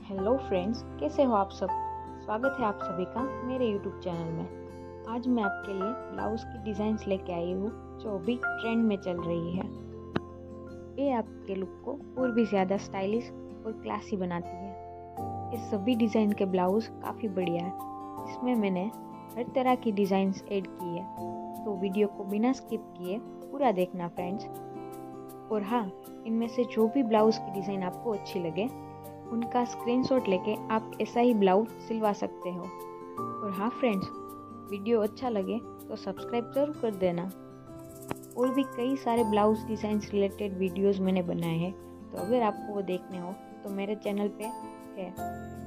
Hello friends, कैसे हो आप सब। स्वागत है आप सभी का मेरे यूट्यूब चैनल में। आज मैं आपके लिए ब्लाउज़ की डिज़ाइंस लेके आई हूँ जो अभी ट्रेंड में चल रही है। ये आपके लुक को और भी ज़्यादा स्टाइलिश और क्लासी बनाती है। ये सभी डिज़ाइन के ब्लाउज़ काफ़ी बढ़िया है। इसमें मैंने हर तरह की डिज़ाइंस ऐड की है, तो वीडियो को बिना स्किप किए पूरा देखना फ्रेंड्स। और हाँ, इनमें से जो भी ब्लाउज़ की डिज़ाइन आपको अच्छी लगे उनका स्क्रीनशॉट लेके आप ऐसा ही ब्लाउज सिलवा सकते हो। और हाँ फ्रेंड्स, वीडियो अच्छा लगे तो सब्सक्राइब जरूर कर देना। और भी कई सारे ब्लाउज डिज़ाइंस रिलेटेड वीडियोस मैंने बनाए हैं, तो अगर आपको वो देखने हो तो मेरे चैनल पे है।